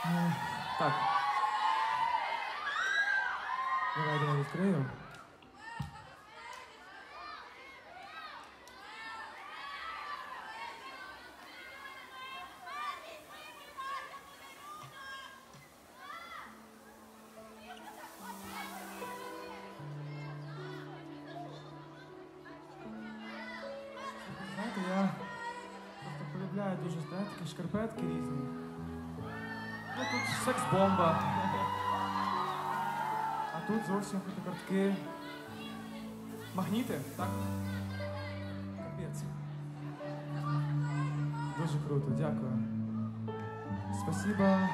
Так. Давай відкрию. Знаєте, я просто полюбляю дуже, знаєте, такі шкарпетки різні. Ну, тут секс-бомба. А тут зовсім фотокартки. Магніти, так? Капець. Дуже круто, дякую. Спасибо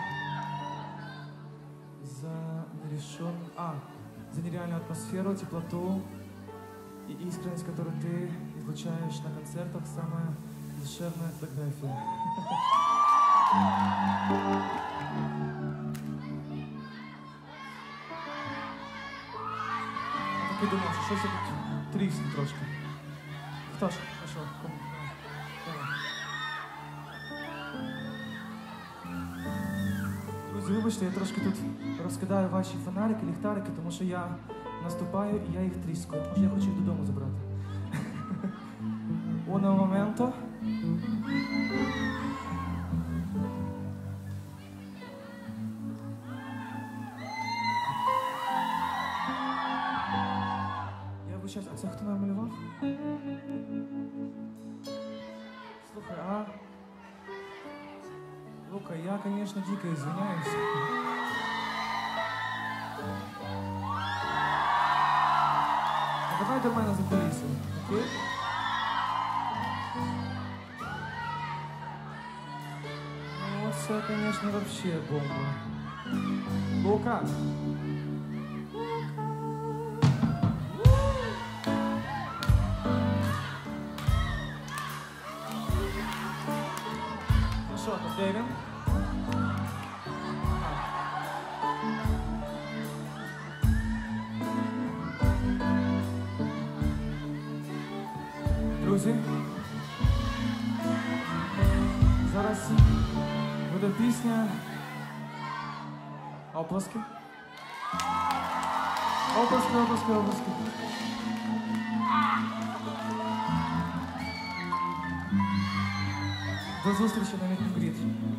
за нереальную атмосферу, теплоту и искренность, которую ты излучаешь на концертах. Самая душевная фотография. Я так і думав, що щось я тут трісну трошки. Хто ж? Пішов. Друзі, вибачте, я трошки тут розкидаю ваші фонарики, ліхтарики, тому що я наступаю і я їх тріскаю. Може, я хочу їх додому забрати. Uno momento. Я вибачаюсь, а це хто намалював? Слухай, а... Лука, я, конечно, дико извиняюсь. А давай до мене за кулісу, окей? Ну, це, конечно, вообще бомба. Лука! Ну що, тут Дейвін? Друзі, зараз буде пісня «Оплески». Оплески, оплески, оплески. До зустрічі на мітингрід.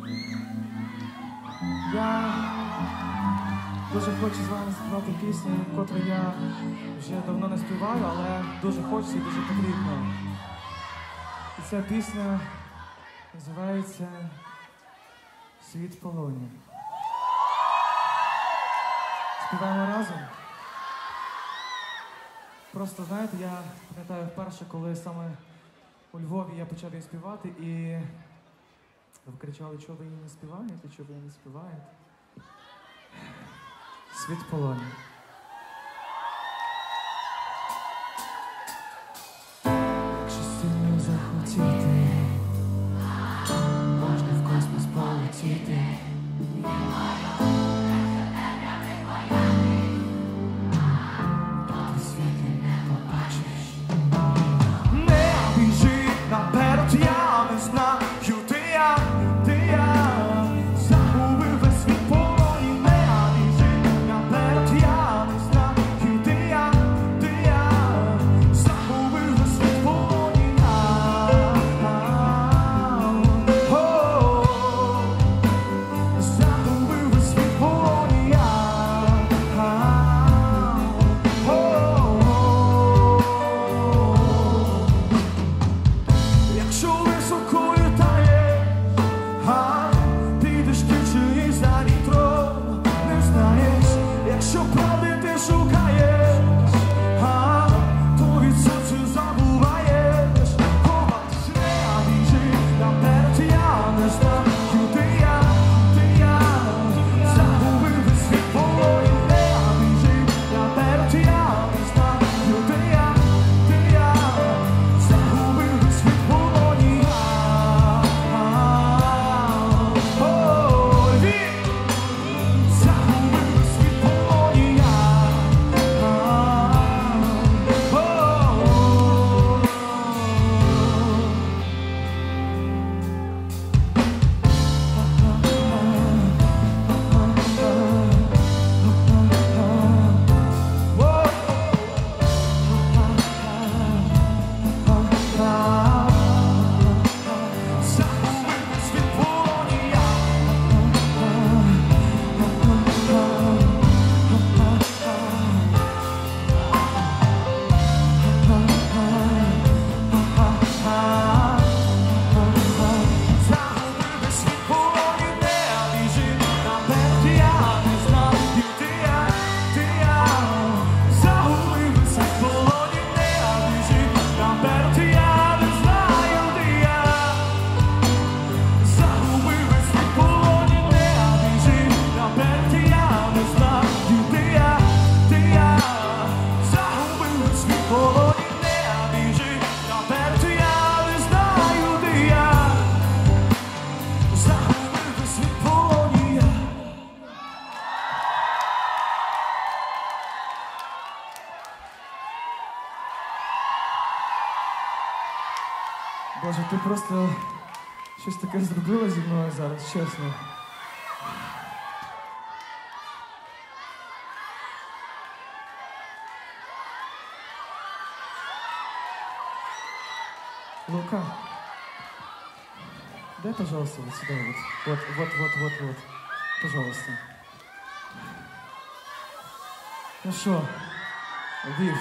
Я дуже хочу з вами співати пісню, котру я вже давно не співаю, але дуже хочеться і дуже потрібно. І ця пісня називається «Світ в полоні». Співаємо разом. Просто, знаєте, я пам'ятаю вперше, коли саме у Львові я почав її співати, і ви кричали, що ви її не співаєте, що ви її не співаєте. «Світ в полоні». Якщо сильно захотіти, можна в космос полетіти. Тут світло не побачиш. Не біжи наперед, я не знаю, де я, де я. Загубив весь світ в полоні. Не біжи наперед, я Боже, ти просто щось таке зробила зі мною зараз, чесно. Лука, дай, пожалуйста, вот сюда вот. Вот. Пожалуйста. Ну що, Вів,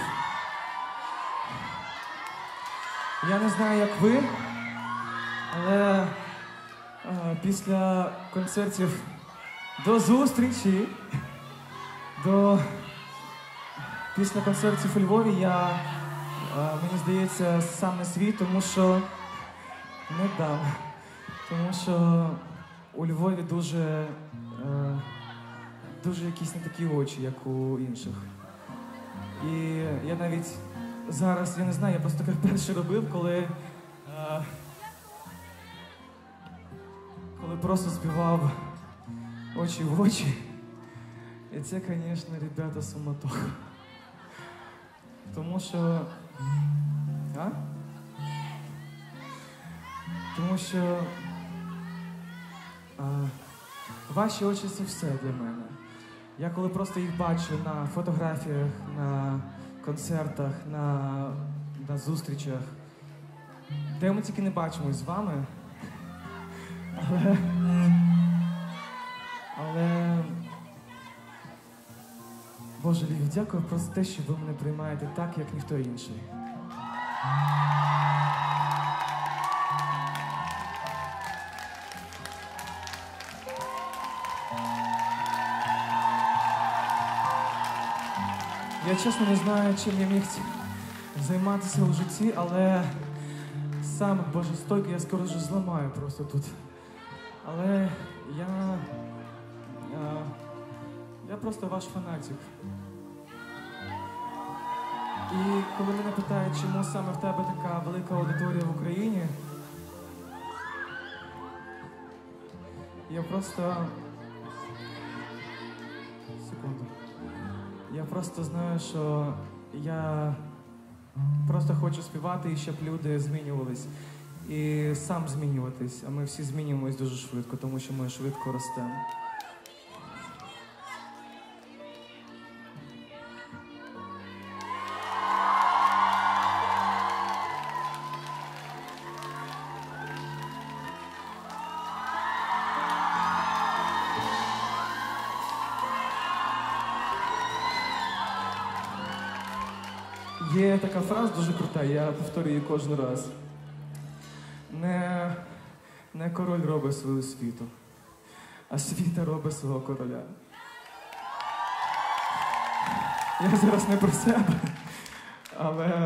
я не знаю, як ви, але після концертів до зустрічі, після концертів у Львові я, мені здається, сам на свій, тому що не дам. Тому що у Львові дуже якісь не такі очі, як у інших. І я навіть зараз, я не знаю, я просто так перше робив, коли просто співав очі в очі. І це, звісно, ребята, суматоха. Тому що... Тому що ваші очі — це все для мене. Я коли просто їх бачу на фотографіях, на концертах, на зустрічах, де ми тільки не бачимось з вами, але Боже, Лів, дякую просто те, що ви мене приймаєте так, як ніхто інший. Я чесно не знаю, чим я міг займатися у житті, але сам, Боже, стойки я скоро вже зламаю просто тут. Але я просто ваш фанатик. І коли мене питають, чому саме в тебе така велика аудиторія в Україні, я просто... Секунду. Я просто знаю, що я просто хочу співати, і щоб люди змінювались. І сам змінюватись. А ми всі змінюємось дуже швидко, тому що ми швидко ростемо. Є така фраза дуже крута, я повторюю її кожен раз. Не король робить свою світу, а світа робить свого короля. Я зараз не про себе, але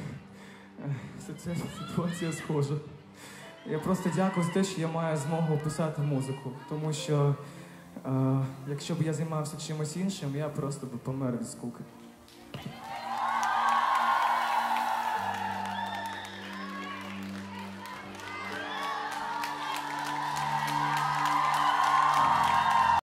ситуація схожа. Я просто дякую за те, що я маю змогу писати музику, тому що якщо б я займався чимось іншим, я просто б помер від скуки.